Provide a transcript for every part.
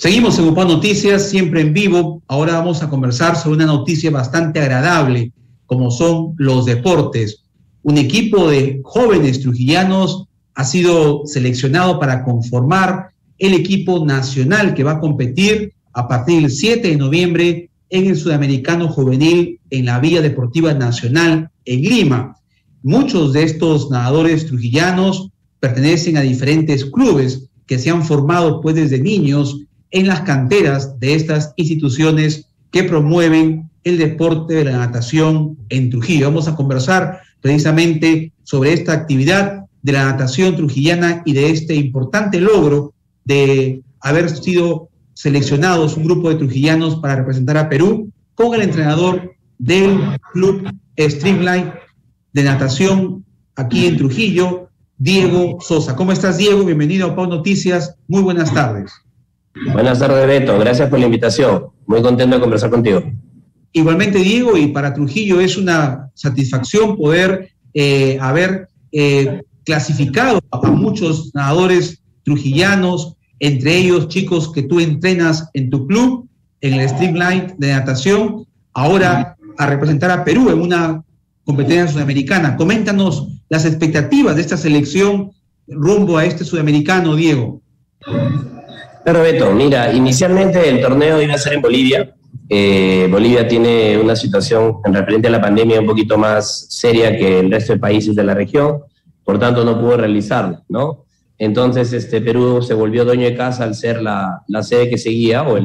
Seguimos en UPA Noticias, siempre en vivo. Ahora vamos a conversar sobre una noticia bastante agradable, como son los deportes. Un equipo de jóvenes trujillanos ha sido seleccionado para conformar el equipo nacional que va a competir a partir del 7 de noviembre en el Sudamericano Juvenil en la Villa Deportiva Nacional en Lima. Muchos de estos nadadores trujillanos pertenecen a diferentes clubes que se han formado pues desde niños en las canteras de estas instituciones que promueven el deporte de la natación en Trujillo. Vamos a conversar precisamente sobre esta actividad de la natación trujillana y de este importante logro de haber sido seleccionados un grupo de trujillanos para representar a Perú con el entrenador del club Streamline de natación aquí en Trujillo, Diego Sosa. ¿Cómo estás, Diego? Bienvenido a Pau Noticias. Muy buenas tardes. Buenas tardes, Beto. Gracias por la invitación. Muy contento de conversar contigo. Igualmente, Diego, y para Trujillo es una satisfacción poder haber clasificado a muchos nadadores trujillanos, entre ellos chicos que tú entrenas en tu club, en el Streamline de natación, ahora a representar a Perú en una competencia sudamericana. Coméntanos las expectativas de esta selección rumbo a este sudamericano, Diego. Claro, Beto, mira, inicialmente el torneo iba a ser en Bolivia. Bolivia tiene una situación en referente a la pandemia un poquito más seria que el resto de países de la región, por tanto no pudo realizarlo, ¿no? Entonces Perú se volvió dueño de casa al ser la sede que seguía, o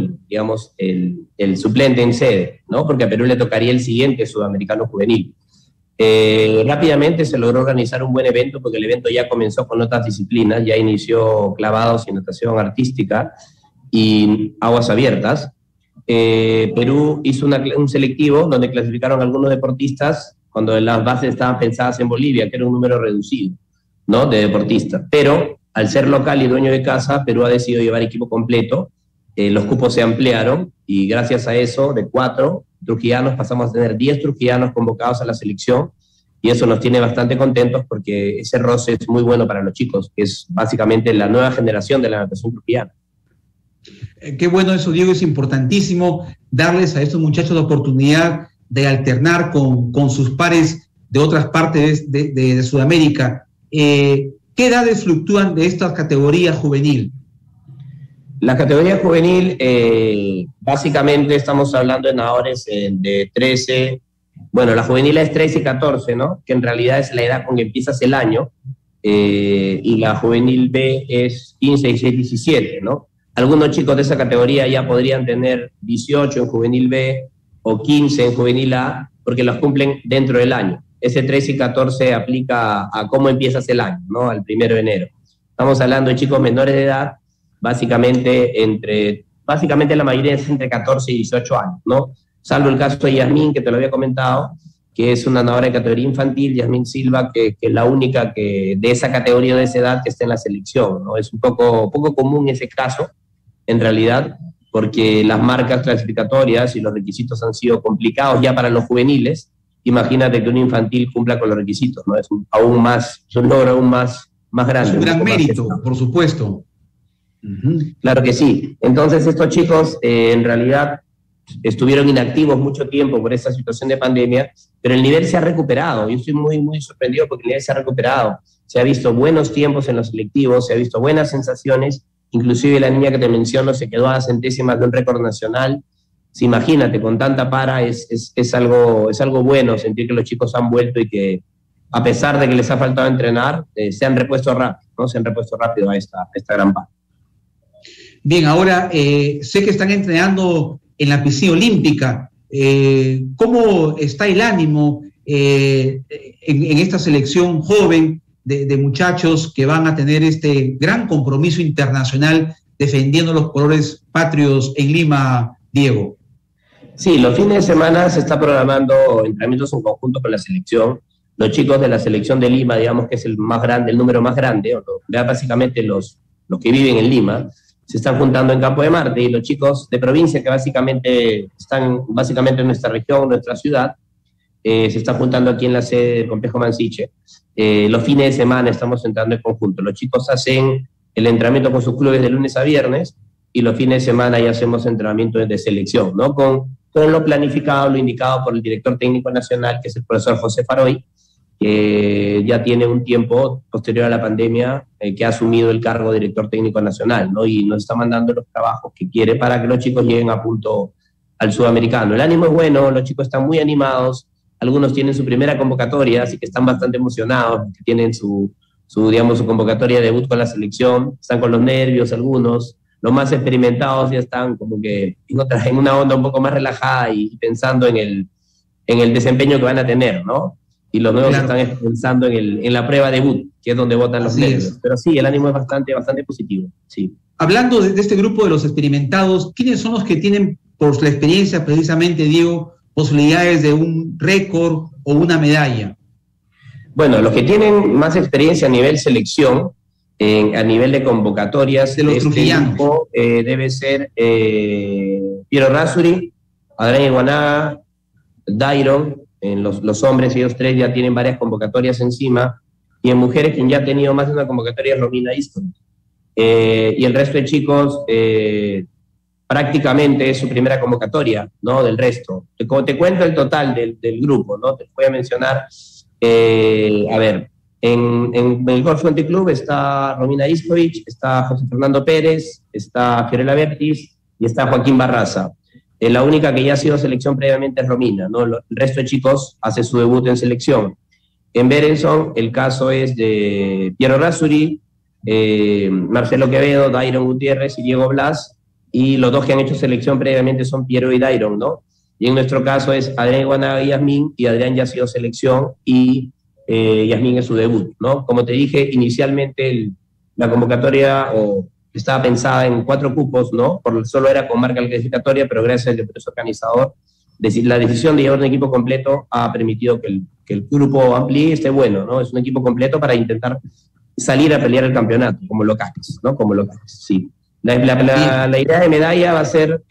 el suplente en sede, ¿no? Porque a Perú le tocaría el siguiente Sudamericano Juvenil. Rápidamente se logró organizar un buen evento porque el evento ya comenzó con otras disciplinas, ya inició clavados y natación artística y aguas abiertas. Perú hizo un selectivo donde clasificaron algunos deportistas cuando las bases estaban pensadas en Bolivia, que era un número reducido, ¿no?, de deportistas. Pero al ser local y dueño de casa, Perú ha decidido llevar equipo completo, los cupos se ampliaron y gracias a eso, de 4 trujillanos pasamos a tener 10 trujillanos convocados a la selección, y eso nos tiene bastante contentos porque ese roce es muy bueno para los chicos, que es básicamente la nueva generación de la natación trujillana. Qué bueno eso, Diego, es importantísimo darles a estos muchachos la oportunidad de alternar con sus pares de otras partes de Sudamérica. ¿Qué edades fluctúan de esta categoría juvenil? La categoría juvenil, básicamente estamos hablando de nadadores de 13, bueno, la juvenil es 13 y 14, ¿no?, que en realidad es la edad con que empiezas el año, y la juvenil B es 15, 16, 17, ¿no? Algunos chicos de esa categoría ya podrían tener 18 en juvenil B o 15 en juvenil A, porque los cumplen dentro del año. Ese 13 y 14 aplica a cómo empiezas el año, ¿no?, al 1 de enero. Estamos hablando de chicos menores de edad, básicamente la mayoría es entre 14 y 18 años, ¿no? Salvo el caso de Yasmín, que te lo había comentado, que es una nadadora de categoría infantil, Yasmín Silva, que es la única de esa categoría de esa edad que está en la selección, ¿no? Es un poco común ese caso, en realidad, porque las marcas clasificatorias y los requisitos han sido complicados ya para los juveniles. Imagínate que un infantil cumpla con los requisitos, ¿no? Es un logro aún más grande. Es un gran mérito, por supuesto. Claro que sí. Entonces estos chicos en realidad estuvieron inactivos mucho tiempo por esta situación de pandemia, pero el nivel se ha recuperado. Yo estoy muy, muy sorprendido porque el nivel se ha recuperado. Se ha visto buenos tiempos en los selectivos, se ha visto buenas sensaciones, inclusive la niña que te menciono se quedó a centésimas de un récord nacional. Sí, imagínate, con tanta para es algo bueno sentir que los chicos han vuelto y que a pesar de que les ha faltado entrenar, se han repuesto rápido, ¿no? Se han repuesto rápido a esta gran para. Bien, ahora sé que están entrenando en la piscina olímpica. ¿Cómo está el ánimo en esta selección joven de muchachos que van a tener este gran compromiso internacional defendiendo los colores patrios en Lima, Diego? Sí, los fines de semana se está programando entrenamientos en conjunto con la selección. Los chicos de la selección de Lima, digamos que es el número más grande, básicamente los que viven en Lima, se están juntando en Campo de Marte, y los chicos de provincia que básicamente están en nuestra región, nuestra ciudad, se están juntando aquí en la sede del Complejo Mansiche. Los fines de semana estamos entrando en conjunto. Los chicos hacen el entrenamiento con sus clubes de lunes a viernes, y los fines de semana ya hacemos entrenamientos de selección, ¿no? Con lo planificado, lo indicado por el director técnico nacional, que es el profesor José Faroy, que ya tiene un tiempo posterior a la pandemia que ha asumido el cargo de director técnico nacional, ¿no? Y nos está mandando los trabajos que quiere para que los chicos lleguen a punto al sudamericano. El ánimo es bueno, los chicos están muy animados, algunos tienen su primera convocatoria, así que están bastante emocionados, que tienen su convocatoria de debut con la selección, están con los nervios algunos, los más experimentados ya están como que en una onda un poco más relajada y pensando en el desempeño que van a tener, ¿no? Y los nuevos están pensando en la prueba debut, que es donde votan los nervios. Pero sí, el ánimo es bastante positivo, sí. Hablando de este grupo de los experimentados, ¿quiénes son los que tienen, por la experiencia precisamente, Diego, posibilidades de un récord o una medalla? Bueno, los que tienen más experiencia a nivel selección, a nivel de convocatorias de los trujillanos, grupo, debe ser Piero Razzuri, Adrián Iguanaga, Dairon. En los hombres, ellos tres ya tienen varias convocatorias encima, y en mujeres quien ya ha tenido más de una convocatoria es Romina Iston. Y el resto de chicos prácticamente es su primera convocatoria, ¿no? Del resto. Como te cuento el total del grupo, ¿no? Te voy a mencionar, a ver, en el Golf Country Club está Romina Iskovic, está José Fernando Pérez, está Fiorella Bertis y está Joaquín Barraza. La única que ya ha sido selección previamente es Romina, ¿no? El resto de chicos hace su debut en selección. En Berenson, el caso es de Piero Razzuri, Marcelo Quevedo, Dairon Gutiérrez y Diego Blas, y los dos que han hecho selección previamente son Piero y Dairon, ¿no? Y en nuestro caso es Adrián Iguanaga y Yasmín, y Adrián ya ha sido selección y Yasmín es su debut, ¿no? Como te dije, inicialmente la convocatoria estaba pensada en 4 cupos, ¿no? Solo era con marca clasificatoria, pero gracias al proceso organizador, la decisión de llevar un equipo completo ha permitido que el grupo amplíe y esté bueno, ¿no? Es un equipo completo para intentar salir a pelear el campeonato, como locales, ¿no? Como locales, sí. La idea de medalla va a ser,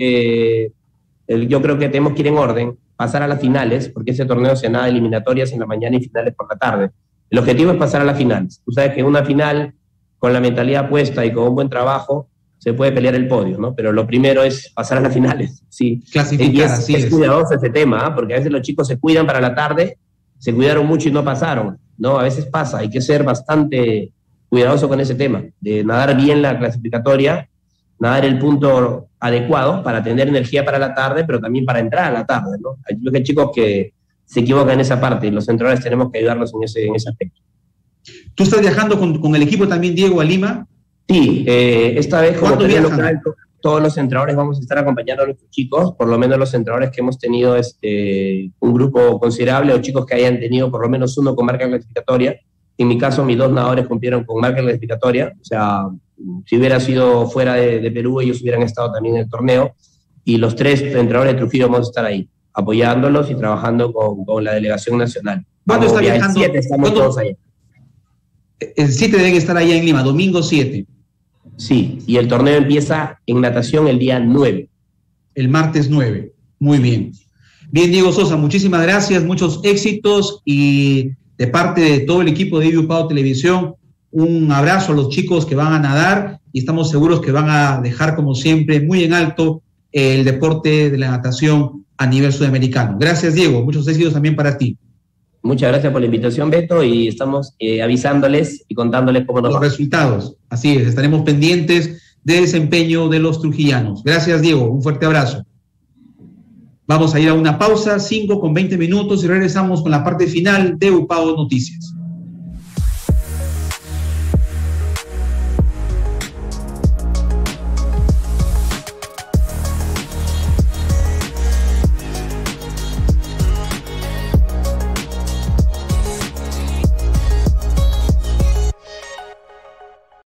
yo creo que tenemos que ir en orden, pasar a las finales, porque ese torneo se nada eliminatorias en la mañana y finales por la tarde. El objetivo es pasar a las finales. Tú sabes que una final, con la mentalidad puesta y con un buen trabajo, se puede pelear el podio, ¿no? Pero lo primero es pasar a las finales, sí. Clasificar, así es. Es cuidadoso ese tema, ¿eh? Porque a veces los chicos se cuidan para la tarde, se cuidaron mucho y no pasaron, ¿no? A veces pasa, hay que ser bastante cuidadoso con ese tema, de nadar bien la clasificatoria, nadar el punto adecuado para tener energía para la tarde, pero también para entrar a la tarde, ¿no? Hay chicos que se equivocan en esa parte y los entrenadores tenemos que ayudarlos en ese aspecto. ¿Tú estás viajando con el equipo también, Diego, a Lima? Sí, esta vez como local, todos los entrenadores vamos a estar acompañando a nuestros chicos, por lo menos los entrenadores que hemos tenido un grupo considerable, o chicos que hayan tenido por lo menos uno con marca clasificatoria. En mi caso, mis 2 nadadores cumplieron con marca clasificatoria, o sea, si hubiera sido fuera de Perú, ellos hubieran estado también en el torneo, y los 3 entrenadores de Trujillo vamos a estar ahí, apoyándolos y trabajando con la delegación nacional. ¿Cuándo está viajando? El 7 estamos todos allá. El 7 deben estar allá en Lima, domingo 7. Sí, y el torneo empieza en natación el día 9. El martes 9, muy bien. Bien, Diego Sosa, muchísimas gracias, muchos éxitos, y de parte de todo el equipo de IBU Televisión, un abrazo a los chicos que van a nadar, y estamos seguros que van a dejar, como siempre, muy en alto el deporte de la natación a nivel sudamericano. Gracias, Diego, muchos éxitos también para ti. Muchas gracias por la invitación, Beto, y estamos avisándoles y contándoles cómo nos va. Los resultados, así es, estaremos pendientes del desempeño de los trujillanos. Gracias, Diego, un fuerte abrazo. Vamos a ir a una pausa, 5 con 20 minutos, y regresamos con la parte final de UPAO Noticias.